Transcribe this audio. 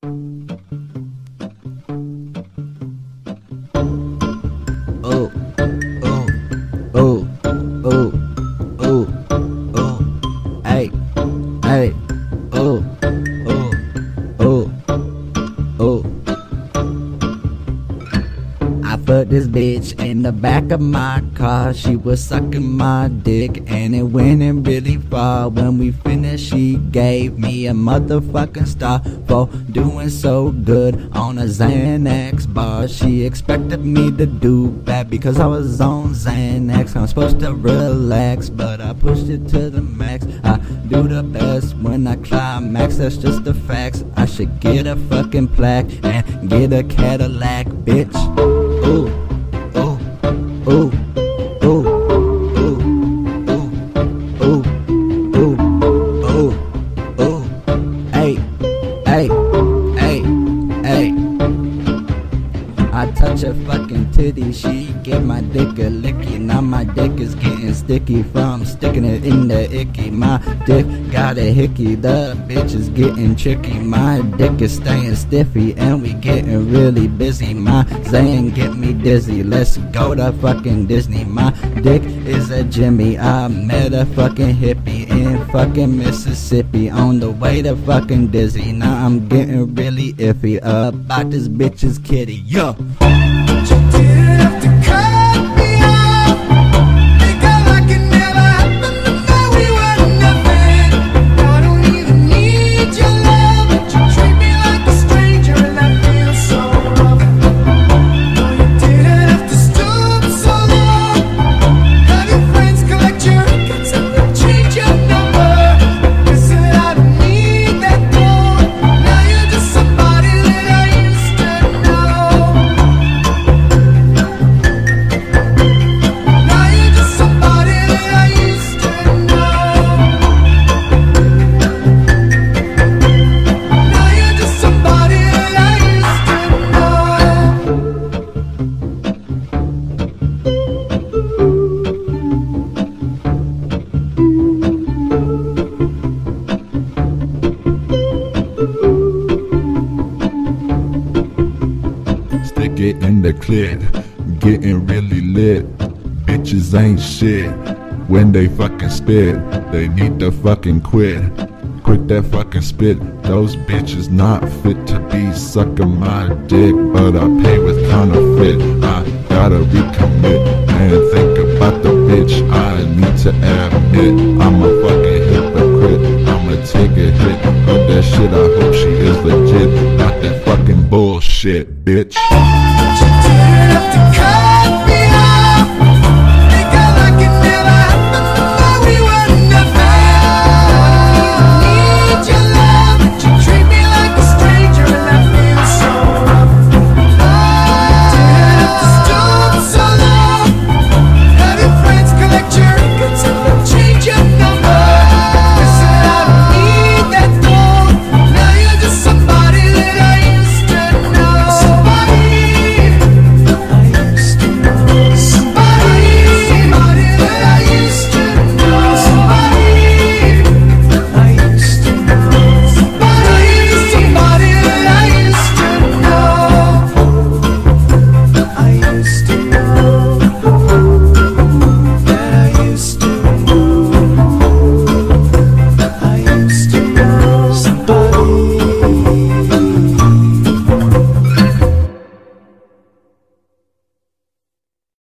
Oh, oh, oh, oh, oh, oh, hey, hey, oh, oh, oh, oh. I put this bitch in the back of my car. She was sucking my dick and it went in really far. When we finished, she gave me a motherfucking star for doing so good on a Xanax bar. She expected me to do bad because I was on Xanax. I'm supposed to relax, but I pushed it to the max. I do the best when I climax, that's just the facts. I should get a fucking plaque and get a Cadillac, bitch. Ooh, ooh, ooh, ooh, ooh, ooh, ooh, ooh, ooh, hey, hey, hey, hey. I touch her fucking titty, she give my dick a licky. Now my dick is getting sticky from sticking it in the icky. My dick got a hickey, the bitch is getting tricky. My dick is staying stiffy and we getting really busy. My Zane get me dizzy, let's go to fucking Disney. My dick is a Jimmy, I met a fucking hippie in fucking Mississippi on the way to fucking Dizzy. Now I'm getting really iffy about this bitch's kitty, yo. But you didn't have to cut me off. Make it like it never happened, and that we were nothing. I don't even need your love, but you treat me like a stranger, and that feels so rough. No, you didn't have to stoop so low. Have your friends collect your records and then change your number. Listen, I don't need that gold. Now you're just somebody that I used to know. Now you're just somebody that I used to know. Now you're just somebody that I used to know. Stick it in the clip, getting really lit. Bitches ain't shit. When they fucking spit, they need to fucking quit. Quit that fucking spit. Those bitches not fit to be sucking my dick, but I pay with counterfeit. I gotta recommit and think about the bitch. I need to admit I'm a fucking hypocrite. I'ma take a hit of that shit. I hope she is legit, not that fucking bullshit, bitch.